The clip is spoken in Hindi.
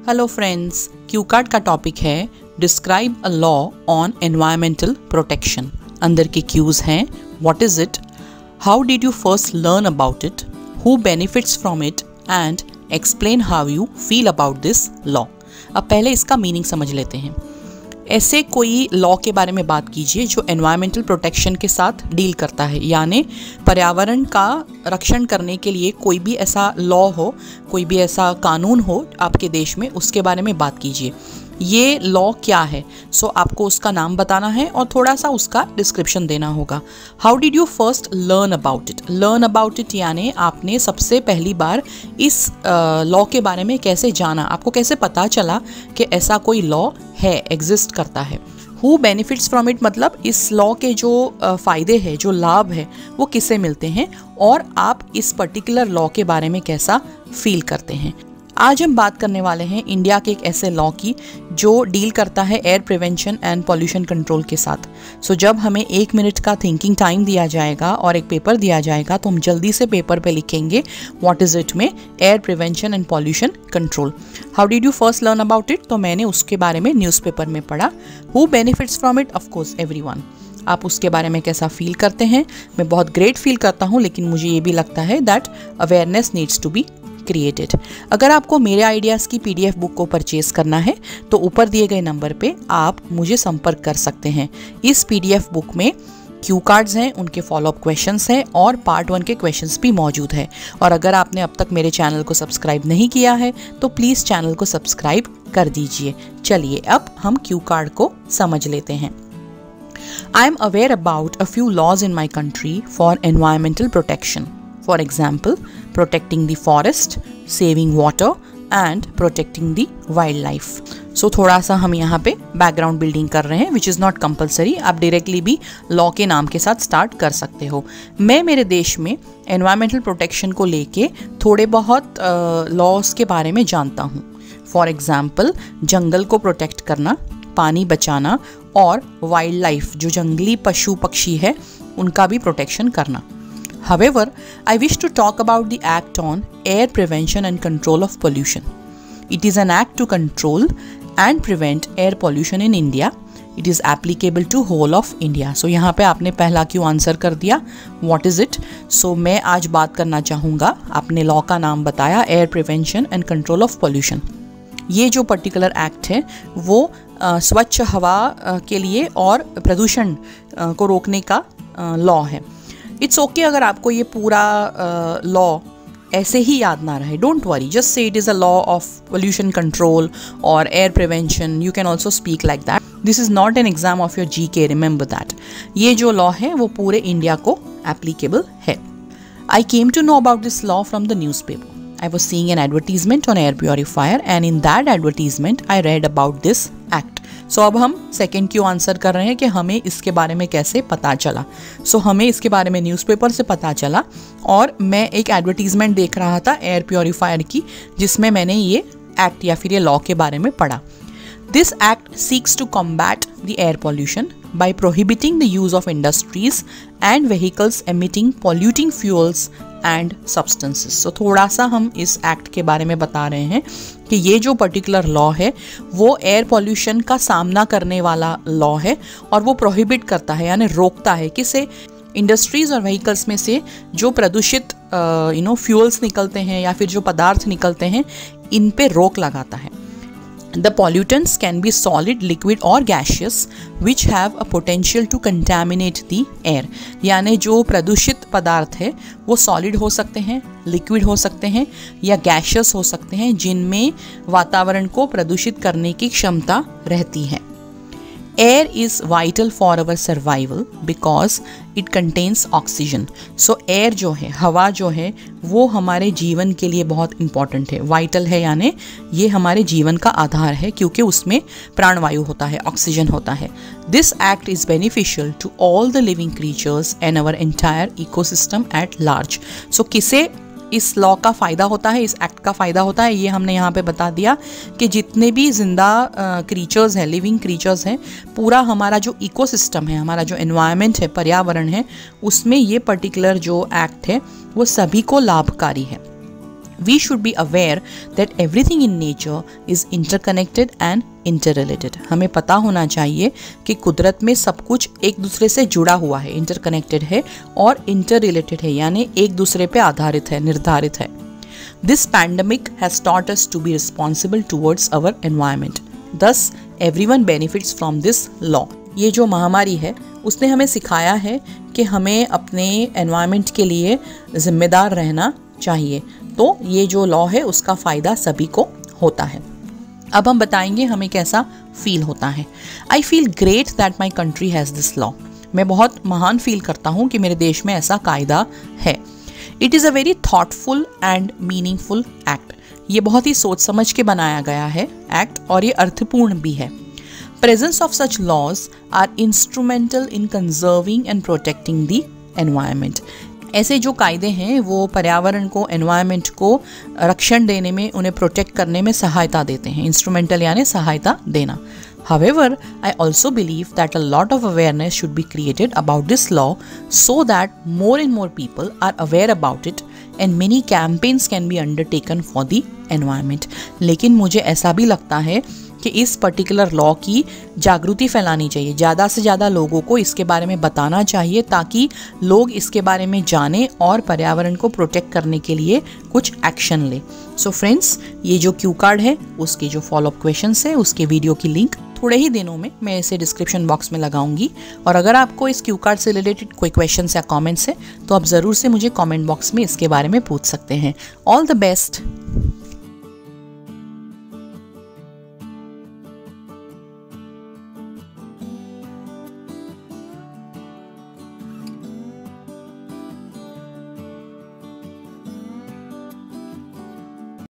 हेलो फ्रेंड्स, क्यू कार्ड का टॉपिक है describe a law on environmental protection. अंदर के क्यूज हैं what is it, how did you first learn about it, who benefits from it and explain how you feel about this law. अब पहले इसका मीनिंग समझ लेते हैं। ऐसे कोई लॉ के बारे में बात कीजिए जो एनवायरमेंटल प्रोटेक्शन के साथ डील करता है, यानी पर्यावरण का रक्षण करने के लिए कोई भी ऐसा लॉ हो, कोई भी ऐसा कानून हो आपके देश में, उसके बारे में बात कीजिए। ये लॉ क्या है? आपको उसका नाम बताना है और थोड़ा सा उसका डिस्क्रिप्शन देना होगा। How did you first learn about it? Learn about it यानी आपने सबसे पहली बार इस लॉ के बारे में कैसे जाना, आपको कैसे पता चला कि ऐसा कोई लॉ है, एग्जिस्ट करता है। हु बेनिफिट्स फ्रॉम इट मतलब इस लॉ के जो फ़ायदे हैं, जो लाभ है, वो किसे मिलते हैं और आप इस पर्टिकुलर लॉ के बारे में कैसा फील करते हैं। आज हम बात करने वाले हैं इंडिया के एक ऐसे लॉ की जो डील करता है air prevention and pollution control के साथ। जब हमें 1 मिनट का थिंकिंग टाइम दिया जाएगा और एक पेपर दिया जाएगा तो हम जल्दी से पेपर पे लिखेंगे व्हाट इज़ इट में air prevention and pollution control. How did you first learn about it? तो मैंने उसके बारे में न्यूज़पेपर में पढ़ा। Who benefits from it? Of course everyone. आप उसके बारे में कैसा फील करते हैं? मैं बहुत ग्रेट फील करता हूँ, लेकिन मुझे ये भी लगता है that awareness needs to be created. अगर आपको मेरे आइडियाज़ की PDF बुक को परचेज करना है तो ऊपर दिए गए नंबर पे आप मुझे संपर्क कर सकते हैं। इस PDF बुक में क्यू कार्ड्स हैं, उनके फॉलोअप क्वेश्चंस हैं और पार्ट 1 के क्वेश्चंस भी मौजूद है। और अगर आपने अब तक मेरे चैनल को सब्सक्राइब नहीं किया है तो प्लीज़ चैनल को सब्सक्राइब कर दीजिए। चलिए अब हम क्यू कार्ड को समझ लेते हैं। I am aware about a few laws in my country for environmental protection. For example, protecting the forest, saving water and protecting the wildlife. थोड़ा सा हम यहाँ पे बैकग्राउंड बिल्डिंग कर रहे हैं विच इज़ नॉट कंपलसरी। आप डायरेक्टली भी लॉ के नाम के साथ स्टार्ट कर सकते हो। मैं मेरे देश में एनवायरमेंटल प्रोटेक्शन को लेके थोड़े बहुत लॉज के बारे में जानता हूँ। फॉर एग्जाम्पल, जंगल को प्रोटेक्ट करना, पानी बचाना और वाइल्ड लाइफ जो जंगली पशु पक्षी है उनका भी प्रोटेक्शन करना। However, I wish to talk about the Act on Air Prevention and Control of Pollution. It is an act to control and prevent air pollution in India. It is applicable to whole of India. यहाँ पे आपने पहला क्यों आंसर कर दिया, what is it? मैं आज बात करना चाहूँगा, आपने लॉ का नाम बताया Air Prevention and Control of Pollution। ये जो पर्टिकुलर एक्ट है वो स्वच्छ हवा के लिए और प्रदूषण को रोकने का लॉ है। इट्स ओके अगर आपको ये पूरा लॉ ऐसे ही याद ना रहे, don't worry, just say it is a law of pollution control और air prevention. You can also speak like that. This is not an exam of your GK, remember that. ये जो लॉ है वो पूरे इंडिया को एप्लीकेबल है। I came to know about this law from the newspaper. I was seeing an advertisement on air purifier and in that advertisement I read about this act. अब हम सेकेंड क्यों आंसर कर रहे हैं कि हमें इसके बारे में कैसे पता चला। हमें इसके बारे में न्यूज़पेपर से पता चला और मैं एक एडवर्टीजमेंट देख रहा था एयर प्योरीफायर की, जिसमें मैंने ये एक्ट या फिर ये लॉ के बारे में पढ़ा। This act seeks to combat the air pollution by prohibiting the use of industries and vehicles emitting polluting fuels and substances. थोड़ा सा हम इस एक्ट के बारे में बता रहे हैं कि ये जो पर्टिकुलर लॉ है वो एयर पॉल्यूशन का सामना करने वाला लॉ है और वो प्रोहिबिट करता है यानी रोकता है किसे, इंडस्ट्रीज़ और व्हीकल्स में से जो प्रदूषित फ्यूल्स निकलते हैं या फिर जो पदार्थ निकलते हैं, इन पे रोक लगाता है। The pollutants can be solid, liquid or gaseous which have a potential to contaminate the air. यानी जो प्रदूषित पदार्थ है वो सॉलिड हो सकते हैं, लिक्विड हो सकते हैं या गैशियस हो सकते हैं, जिनमें वातावरण को प्रदूषित करने की क्षमता रहती है। Air is vital for our survival because it contains oxygen. Air जो है, हवा जो है, वो हमारे जीवन के लिए बहुत इम्पॉर्टेंट है। वाइटल है यानी ये हमारे जीवन का आधार है क्योंकि उसमें प्राणवायु होता है, ऑक्सीजन होता है। This act is beneficial to all the living creatures and our entire ecosystem at large. किसे इस लॉ का फ़ायदा होता है, इस एक्ट का फ़ायदा होता है, ये हमने यहाँ पे बता दिया कि जितने भी जिंदा क्रीचर्स हैं, लिविंग क्रीचर्स हैं, पूरा हमारा जो इकोसिस्टम है, हमारा जो एनवायरनमेंट है, पर्यावरण है, उसमें ये पर्टिकुलर जो एक्ट है वो सभी को लाभकारी है। We should be aware that everything in nature is interconnected and interrelated. हमें पता होना चाहिए कि कुदरत में सब कुछ एक दूसरे से जुड़ा हुआ है, इंटरकनेक्टेड है और इंटररिलेटेड है, यानी एक दूसरे पे आधारित है, निर्धारित है. This pandemic has taught us to be responsible towards our environment. Thus, everyone benefits from this law. ये जो महामारी है उसने हमें सिखाया है कि हमें अपने एनवायरनमेंट के लिए जिम्मेदार रहना चाहिए. तो ये जो लॉ है उसका फ़ायदा सभी को होता है. अब हम बताएंगे हमें कैसा फील होता है. I feel great that my country has this law. मैं बहुत महान फील करता हूँ कि मेरे देश में ऐसा कायदा है. It is a very thoughtful and meaningful act. ये बहुत ही सोच समझ के बनाया गया है एक्ट और ये अर्थपूर्ण भी है. Presence of such laws are instrumental in conserving and protecting the environment. ऐसे जो कायदे हैं वो पर्यावरण को, एनवायरनमेंट को रक्षण देने में, उन्हें प्रोटेक्ट करने में सहायता देते हैं. इंस्ट्रूमेंटल यानी सहायता देना. However, I also believe that a lot of awareness should be created about this law so that more and more people are aware about it and many campaigns can be undertaken for the environment. लेकिन मुझे ऐसा भी लगता है कि इस पर्टिकुलर लॉ की जागृति फैलानी चाहिए. ज़्यादा से ज़्यादा लोगों को इसके बारे में बताना चाहिए ताकि लोग इसके बारे में जानें और पर्यावरण को प्रोटेक्ट करने के लिए कुछ एक्शन लें. सो फ्रेंड्स, ये जो क्यू कार्ड है उसके जो फॉलोअप क्वेश्चंस है उसके वीडियो की लिंक थोड़े ही दिनों में मैं इसे डिस्क्रिप्शन बॉक्स में लगाऊंगी. और अगर आपको इस क्यू कार्ड से रिलेटेड कोई क्वेश्चंस या कमेंट्स है तो आप ज़रूर से मुझे कमेंट बॉक्स में इसके बारे में पूछ सकते हैं. All the best.